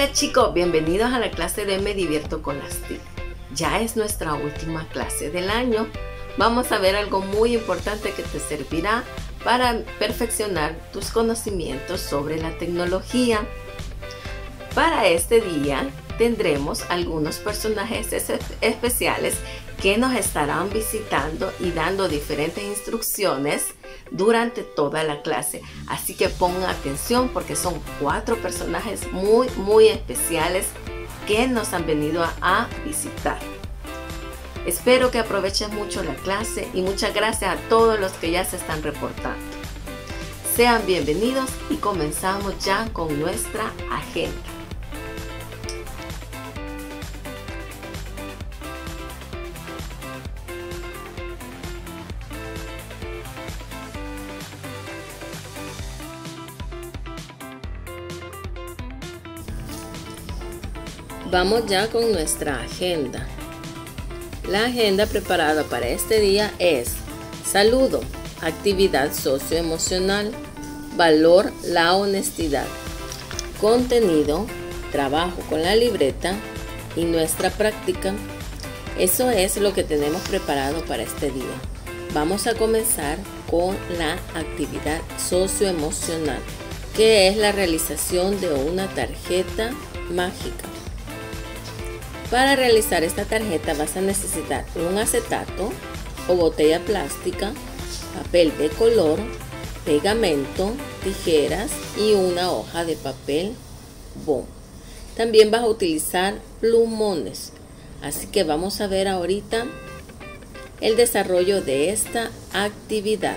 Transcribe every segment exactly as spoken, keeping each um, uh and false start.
Hola chicos, bienvenidos a la clase de Me Divierto con las T I C. Ya es nuestra última clase del año. Vamos a ver algo muy importante que te servirá para perfeccionar tus conocimientos sobre la tecnología. Para este día tendremos algunos personajes especiales que nos estarán visitando y dando diferentes instrucciones durante toda la clase. Así que pongan atención porque son cuatro personajes muy muy especiales que nos han venido a, a visitar. Espero que aprovechen mucho la clase y muchas gracias a todos los que ya se están reportando. Sean bienvenidos y comenzamos ya con nuestra agenda. Vamos ya con nuestra agenda. La agenda preparada para este día es saludo, actividad socioemocional, valor, la honestidad, contenido, trabajo con la libreta y nuestra práctica. Eso es lo que tenemos preparado para este día. Vamos a comenzar con la actividad socioemocional, que es la realización de una tarjeta mágica. Para realizar esta tarjeta vas a necesitar un acetato o botella plástica, papel de color, pegamento, tijeras y una hoja de papel bond. También vas a utilizar plumones. Así que vamos a ver ahorita el desarrollo de esta actividad.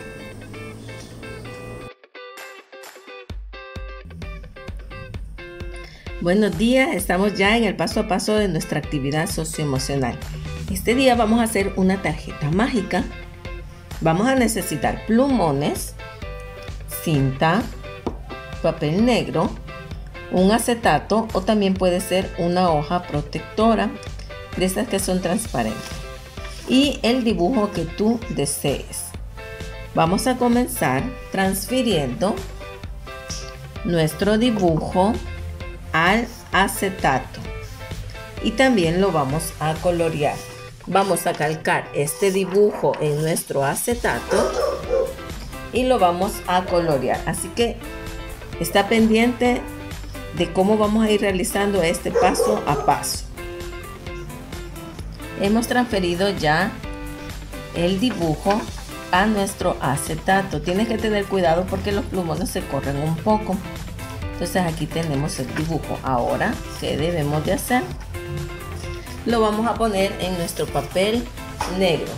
Buenos días, estamos ya en el paso a paso de nuestra actividad socioemocional. Este día vamos a hacer una tarjeta mágica. Vamos a necesitar plumones, cinta, papel negro, un acetato o también puede ser una hoja protectora de estas que son transparentes y el dibujo que tú desees. Vamos a comenzar transfiriendo nuestro dibujo al acetato y también lo vamos a colorear. Vamos a calcar este dibujo en nuestro acetato y lo vamos a colorear, así que está pendiente de cómo vamos a ir realizando este paso a paso. Hemos transferido ya el dibujo a nuestro acetato. Tienes que tener cuidado porque los plumones se corren un poco. Entonces aquí tenemos el dibujo. Ahora, ¿qué debemos de hacer? Lo vamos a poner en nuestro papel negro.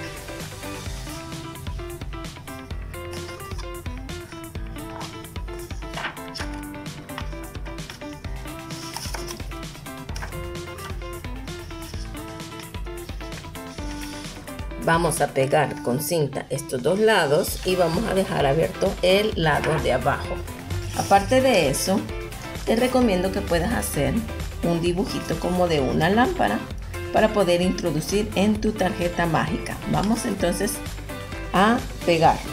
Vamos a pegar con cinta estos dos lados y vamos a dejar abierto el lado de abajo. Aparte de eso, te recomiendo que puedas hacer un dibujito como de una lámpara para poder introducir en tu tarjeta mágica. Vamos entonces a pegarlo.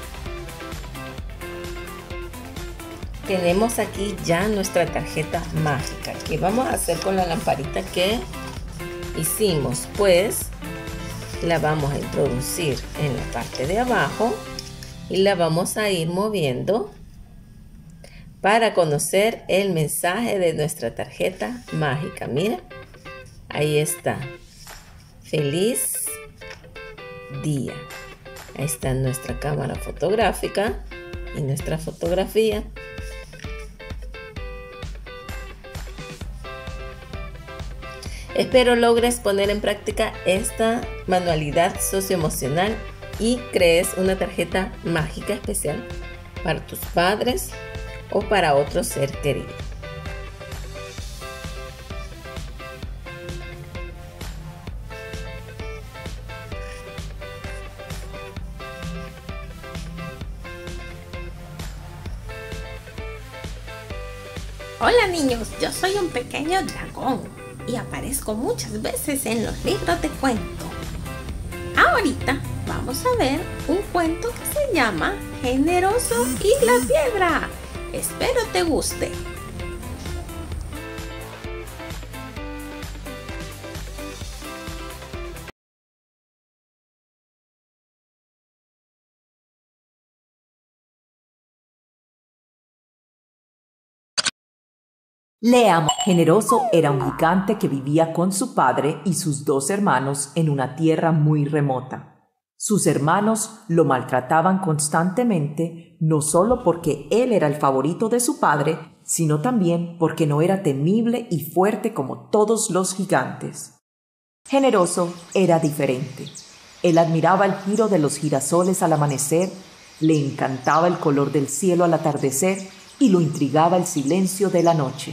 Tenemos aquí ya nuestra tarjeta mágica. ¿Qué vamos a hacer con la lamparita que hicimos? Pues la vamos a introducir en la parte de abajo y la vamos a ir moviendo para conocer el mensaje de nuestra tarjeta mágica. Mira, ahí está. Feliz día. Ahí está nuestra cámara fotográfica y nuestra fotografía. Espero logres poner en práctica esta manualidad socioemocional y crees una tarjeta mágica especial para tus padres o para otro ser querido. Hola niños, yo soy un pequeño dragón y aparezco muchas veces en los libros de cuento. Ahorita vamos a ver un cuento que se llama Generoso y la piedra. Espero te guste. Leamos. Generoso era un gigante que vivía con su padre y sus dos hermanos en una tierra muy remota. Sus hermanos lo maltrataban constantemente, no solo porque él era el favorito de su padre, sino también porque no era temible y fuerte como todos los gigantes. Generoso era diferente. Él admiraba el giro de los girasoles al amanecer, le encantaba el color del cielo al atardecer y lo intrigaba el silencio de la noche.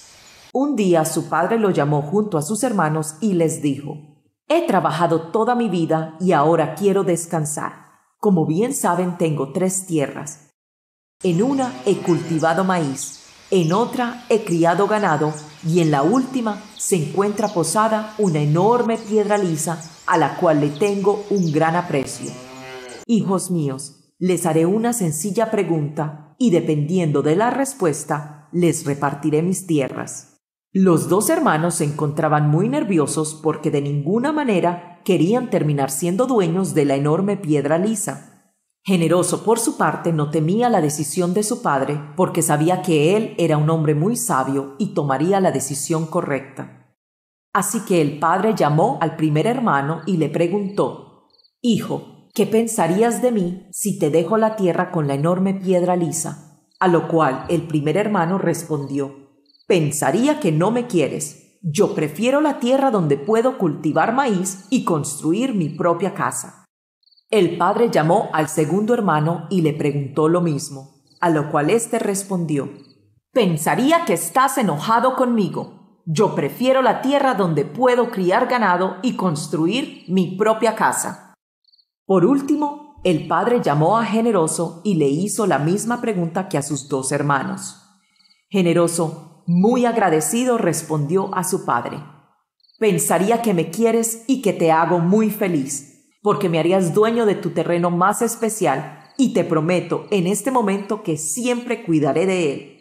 Un día su padre lo llamó junto a sus hermanos y les dijo: «He trabajado toda mi vida y ahora quiero descansar. Como bien saben, tengo tres tierras. En una he cultivado maíz, en otra he criado ganado y en la última se encuentra posada una enorme piedra lisa a la cual le tengo un gran aprecio. Hijos míos, les haré una sencilla pregunta y dependiendo de la respuesta, les repartiré mis tierras». Los dos hermanos se encontraban muy nerviosos porque de ninguna manera querían terminar siendo dueños de la enorme piedra lisa. Generoso, por su parte, no temía la decisión de su padre porque sabía que él era un hombre muy sabio y tomaría la decisión correcta. Así que el padre llamó al primer hermano y le preguntó: «Hijo, ¿qué pensarías de mí si te dejo la tierra con la enorme piedra lisa?». A lo cual el primer hermano respondió: «Pensaría que no me quieres. Yo prefiero la tierra donde puedo cultivar maíz y construir mi propia casa». El padre llamó al segundo hermano y le preguntó lo mismo, a lo cual éste respondió: «Pensaría que estás enojado conmigo. Yo prefiero la tierra donde puedo criar ganado y construir mi propia casa». Por último, el padre llamó a Generoso y le hizo la misma pregunta que a sus dos hermanos. Generoso, muy agradecido, respondió a su padre: «Pensaría que me quieres y que te hago muy feliz, porque me harías dueño de tu terreno más especial y te prometo en este momento que siempre cuidaré de él».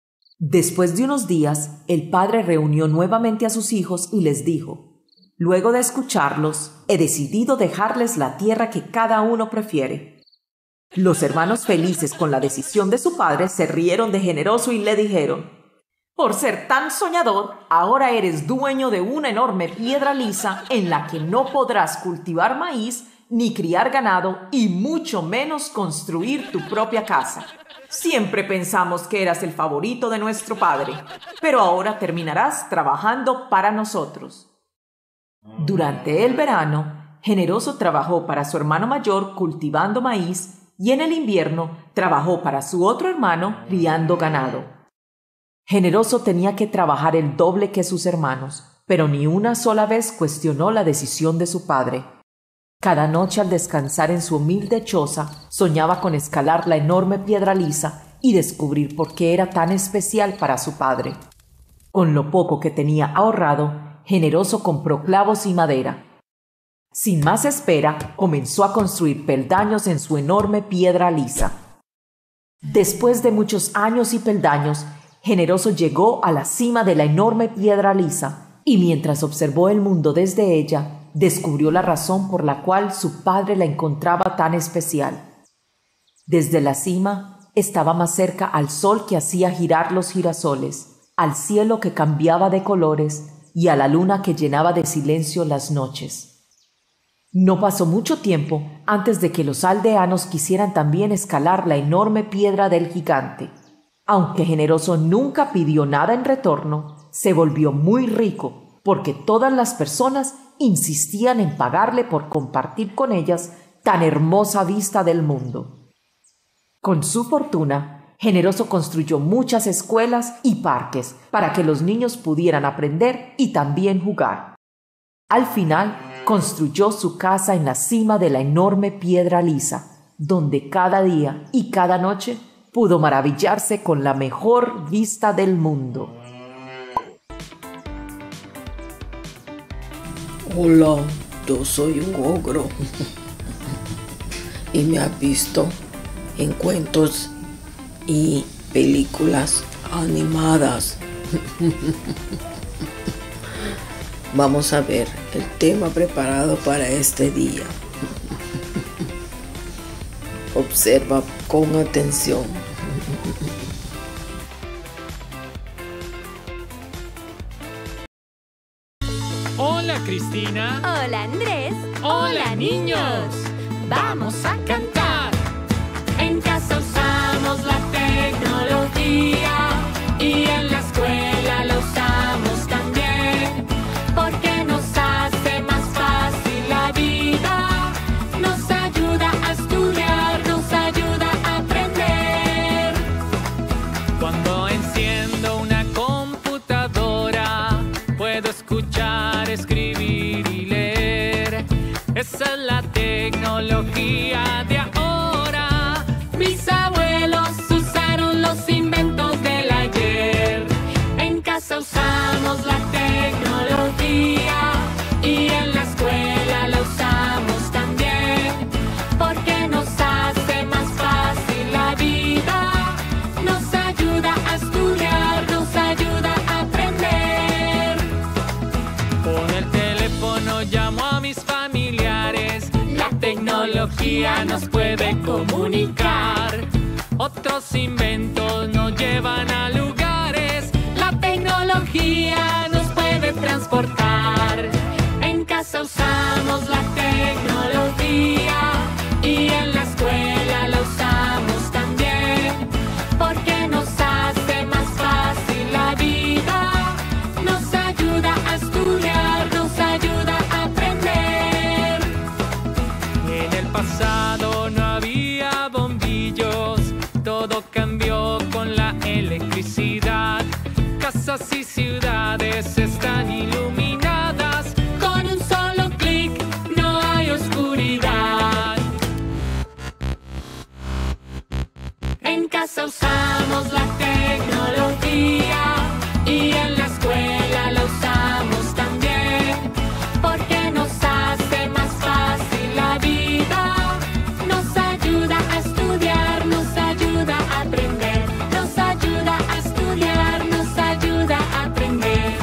Después de unos días, el padre reunió nuevamente a sus hijos y les dijo: «Luego de escucharlos, he decidido dejarles la tierra que cada uno prefiere». Los hermanos, felices con la decisión de su padre, se rieron de Generoso y le dijeron: «Por ser tan soñador, ahora eres dueño de una enorme piedra lisa en la que no podrás cultivar maíz, ni criar ganado, y mucho menos construir tu propia casa. Siempre pensamos que eras el favorito de nuestro padre, pero ahora terminarás trabajando para nosotros». Durante el verano, Generoso trabajó para su hermano mayor cultivando maíz y en el invierno trabajó para su otro hermano criando ganado. Generoso tenía que trabajar el doble que sus hermanos, pero ni una sola vez cuestionó la decisión de su padre. Cada noche al descansar en su humilde choza, soñaba con escalar la enorme piedra lisa y descubrir por qué era tan especial para su padre. Con lo poco que tenía ahorrado, Generoso compró clavos y madera. Sin más espera, comenzó a construir peldaños en su enorme piedra lisa. Después de muchos años y peldaños, Generoso llegó a la cima de la enorme piedra lisa y mientras observó el mundo desde ella, descubrió la razón por la cual su padre la encontraba tan especial. Desde la cima estaba más cerca al sol que hacía girar los girasoles, al cielo que cambiaba de colores y a la luna que llenaba de silencio las noches. No pasó mucho tiempo antes de que los aldeanos quisieran también escalar la enorme piedra del gigante. Aunque Generoso nunca pidió nada en retorno, se volvió muy rico porque todas las personas insistían en pagarle por compartir con ellas tan hermosa vista del mundo. Con su fortuna, Generoso construyó muchas escuelas y parques para que los niños pudieran aprender y también jugar. Al final, construyó su casa en la cima de la enorme piedra lisa, donde cada día y cada noche pudo maravillarse con la mejor vista del mundo. Hola, yo soy un ogro y me has visto en cuentos y películas animadas. Vamos a ver el tema preparado para este día. Observa con atención. Hola, Cristina. Hola, Andrés. Hola, niños. Vamos a cantar. En casa usamos la tecnología y en la escuela la usamos también, porque nos hace más fácil la vida, nos ayuda a estudiar, nos ayuda a aprender. Cuando enciendo una computadora, puedo escuchar, escribir y leer. Esa es la tecnología de ahora. Mis abuelos usaron los inventos del ayer. En casa usamos la tecnología y en la escuela la usamos también, porque nos hace más fácil la vida, nos ayuda a estudiar, nos ayuda a aprender. Con el teléfono llamo a mis familiares, la tecnología nos puede comunicar. Otros inventos nos llevan a lugares, la tecnología nos puede transportar. En casa usamos la tecnología y en la escuela la usamos también, porque nos hace más fácil la vida, nos ayuda a estudiar, nos ayuda a aprender. En el pasado no había bombillos, todo cambió con la electricidad. Casas y ciudades están iluminadas, con un solo clic no hay oscuridad. En casa usamos la tecnología y en la escuela la usamos también, porque nos hace más fácil la vida, nos ayuda a estudiar, nos ayuda a aprender, nos ayuda a estudiar, nos ayuda a aprender.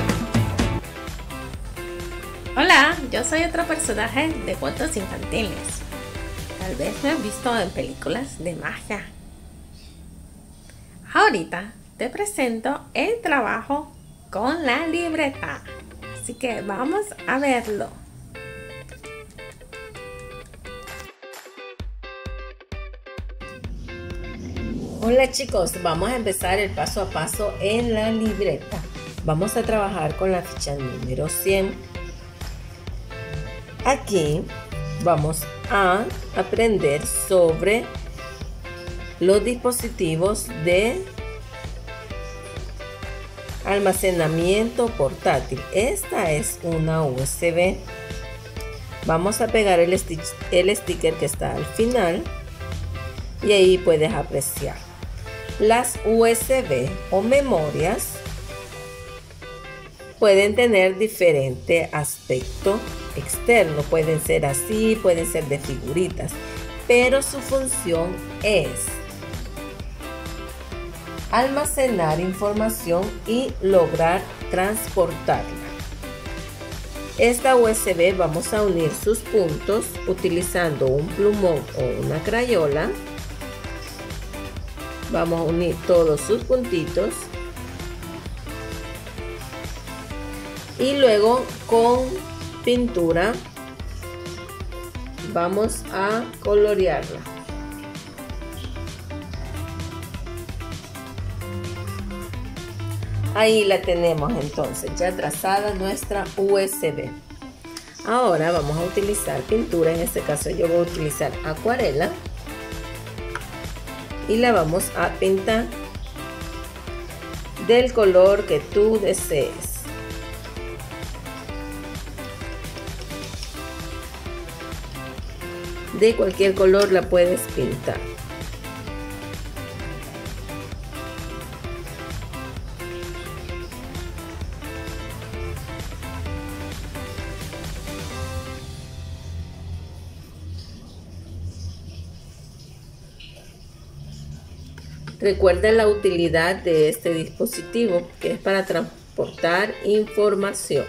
Hola, yo soy otro personaje de cuentos infantiles. Tal vez me han visto en películas de magia. Ahorita te presento el trabajo con la libreta. Así que vamos a verlo. Hola chicos, vamos a empezar el paso a paso en la libreta. Vamos a trabajar con la ficha número cien. Aquí vamos a aprender sobre los dispositivos de almacenamiento portátil. Esta es una U S B. Vamos a pegar el, sti- el sticker que está al final y ahí puedes apreciar. Las U S B o memorias pueden tener diferente aspecto externo. Pueden ser así, pueden ser de figuritas, pero su función es almacenar información y lograr transportarla. Esta U S B vamos a unir sus puntos utilizando un plumón o una crayola. Vamos a unir todos sus puntitos y luego con pintura vamos a colorearla. Ahí la tenemos entonces ya trazada nuestra U S B. Ahora vamos a utilizar pintura, en este caso yo voy a utilizar acuarela y la vamos a pintar del color que tú desees. De cualquier color la puedes pintar. Recuerda la utilidad de este dispositivo, que es para transportar información.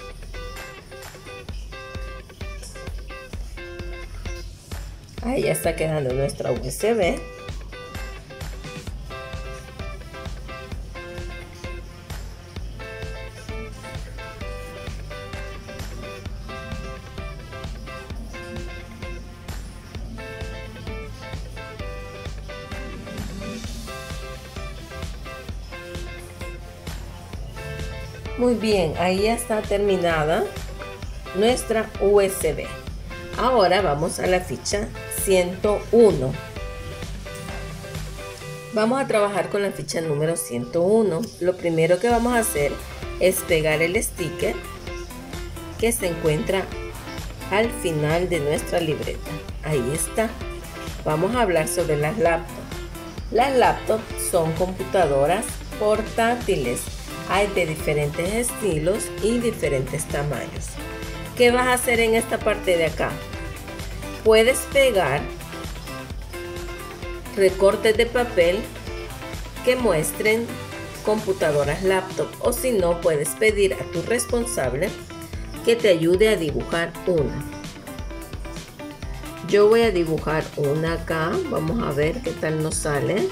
Ahí ya está quedando nuestra U S B. Muy bien, ahí ya está terminada nuestra U S B. Ahora vamos a la ficha ciento uno. Vamos a trabajar con la ficha número ciento uno. Lo primero que vamos a hacer es pegar el sticker que se encuentra al final de nuestra libreta. Ahí está. Vamos a hablar sobre las laptops. Las laptops son computadoras portátiles. Hay de diferentes estilos y diferentes tamaños. ¿Qué vas a hacer en esta parte de acá? Puedes pegar recortes de papel que muestren computadoras laptop, o si no, puedes pedir a tu responsable que te ayude a dibujar una. Yo voy a dibujar una acá. Vamos a ver qué tal nos sale.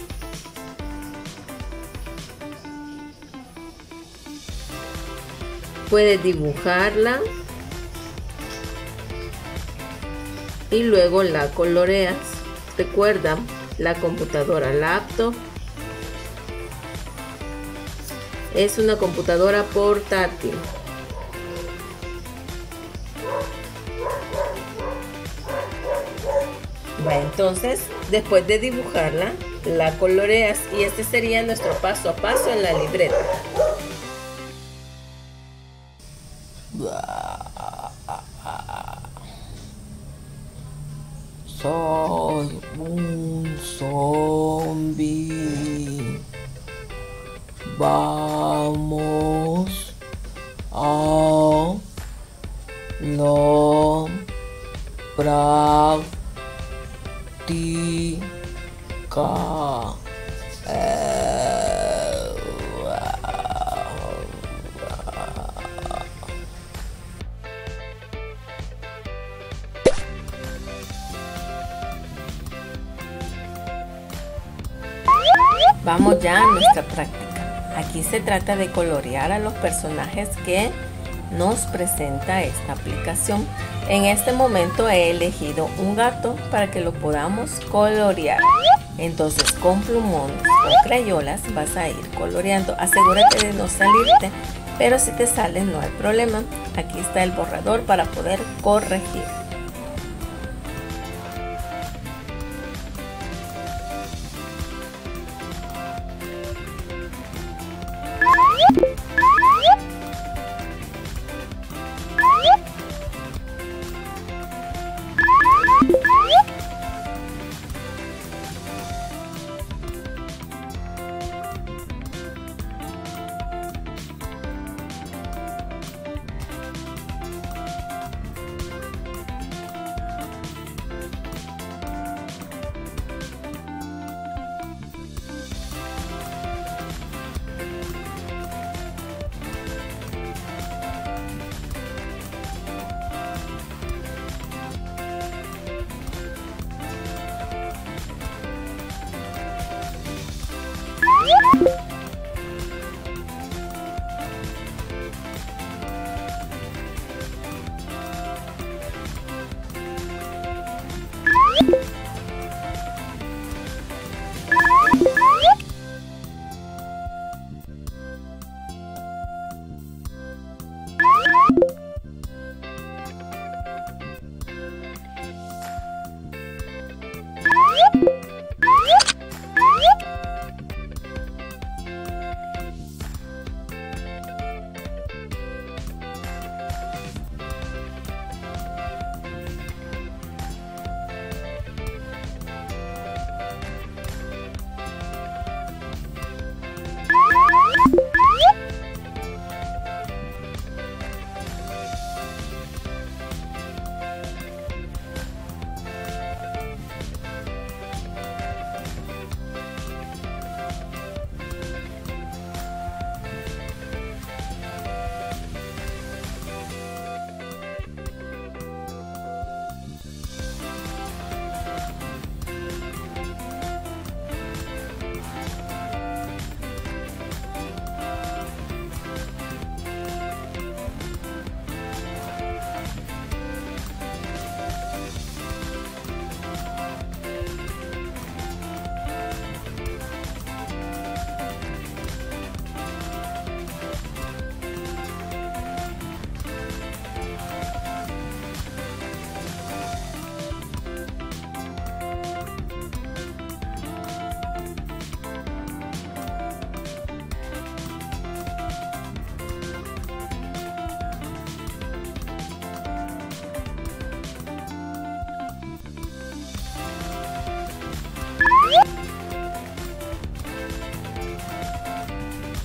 Puedes dibujarla y luego la coloreas. Recuerda, la computadora laptop es una computadora portátil. Bueno, entonces, después de dibujarla, la coloreas y este sería nuestro paso a paso en la libreta. Soy un zombie. Vamos a la práctica. Vamos ya a nuestra práctica. Aquí se trata de colorear a los personajes que nos presenta esta aplicación. En este momento he elegido un gato para que lo podamos colorear. Entonces, con plumones o crayolas vas a ir coloreando. Asegúrate de no salirte, pero si te sales no hay problema. Aquí está el borrador para poder corregir.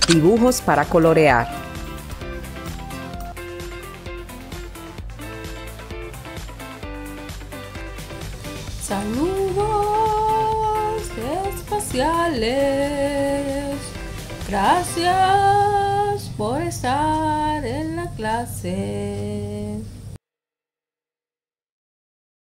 Dibujos para colorear. Saludos espaciales. Gracias por estar en la clase.